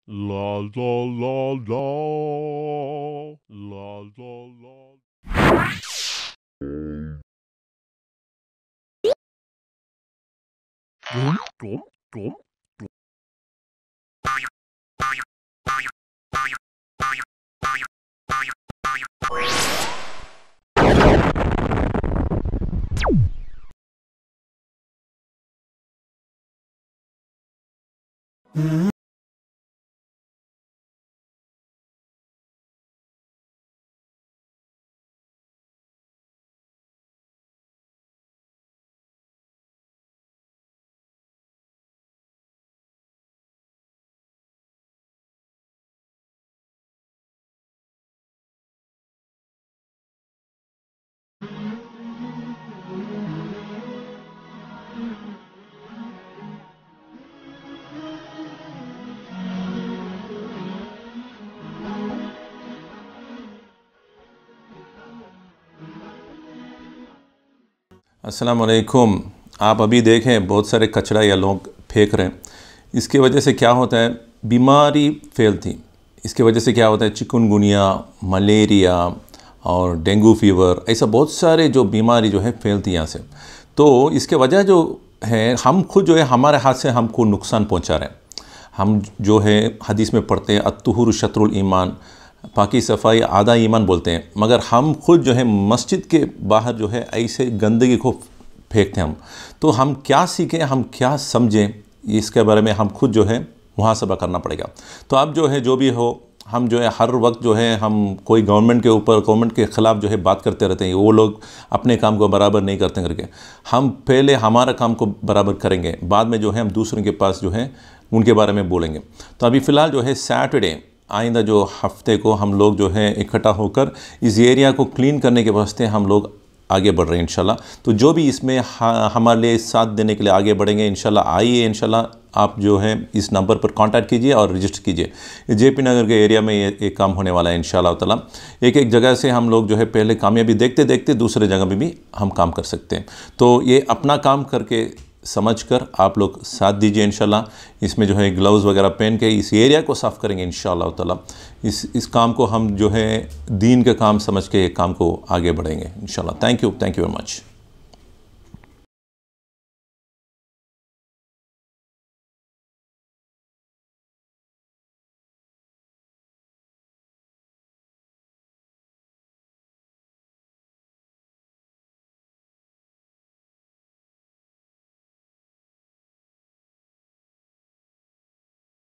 La la la la la la la. Dum dum dum. अस्सलाम वालेकुम। आप अभी देखें बहुत सारे कचरा या लोग फेंक रहे हैं। इसकी वजह से क्या होता है, बीमारी फैलती। इसकी वजह से क्या होता है, चिकनगुनिया, मलेरिया और डेंगू फीवर, ऐसा बहुत सारे जो बीमारी जो है फैलती यहाँ से। तो इसके वजह जो है, हम खुद जो है हमारे हाथ से हमको नुकसान पहुँचा रहे हैं। हम जो है हदीस में पढ़ते हैं, अत्तुहुर शत्रुल ईमान, पाकी सफ़ाई आधा ईमान बोलते हैं, मगर हम खुद जो है मस्जिद के बाहर जो है ऐसे गंदगी को फेंकते हैं। तो हम क्या सीखें, हम क्या समझें, इसके बारे में हम खुद जो है मुहासबा करना पड़ेगा। तो अब जो है जो भी हो, हम जो है हर वक्त जो है हम कोई गवर्नमेंट के ऊपर, गवर्नमेंट के ख़िलाफ़ जो है बात करते रहते हैं, वो लोग अपने काम को बराबर नहीं करते करके। हम पहले हमारा काम को बराबर करेंगे, बाद में जो है हम दूसरों के पास जो है उनके बारे में बोलेंगे। तो अभी फ़िलहाल जो है सैटरडे आइंदा जो हफ्ते को हम लोग जो है इकट्ठा होकर इस एरिया को क्लीन करने के वास्ते हम लोग आगे बढ़ रहे हैं इंशाल्लाह। तो जो भी इसमें हमारे लिए साथ देने के लिए आगे बढ़ेंगे इंशाल्लाह, आइए इंशाल्लाह। आप जो है इस नंबर पर कांटेक्ट कीजिए और रजिस्टर कीजिए। जेपी नगर के एरिया में ये एक काम होने वाला है इंशाल्लाह ताला। एक एक जगह से हम लोग जो है पहले कामयाबी देखते देखते दूसरे जगह में भी हम काम कर सकते हैं। तो ये अपना काम करके समझकर आप लोग साथ दीजिए इंशाल्लाह। इसमें जो है ग्लव्स वगैरह पहन के इस एरिया को साफ़ करेंगे इंशाल्लाह ताला। इस काम को हम जो है दीन का काम समझ के काम को आगे बढ़ेंगे इंशाल्लाह। Thank you very much.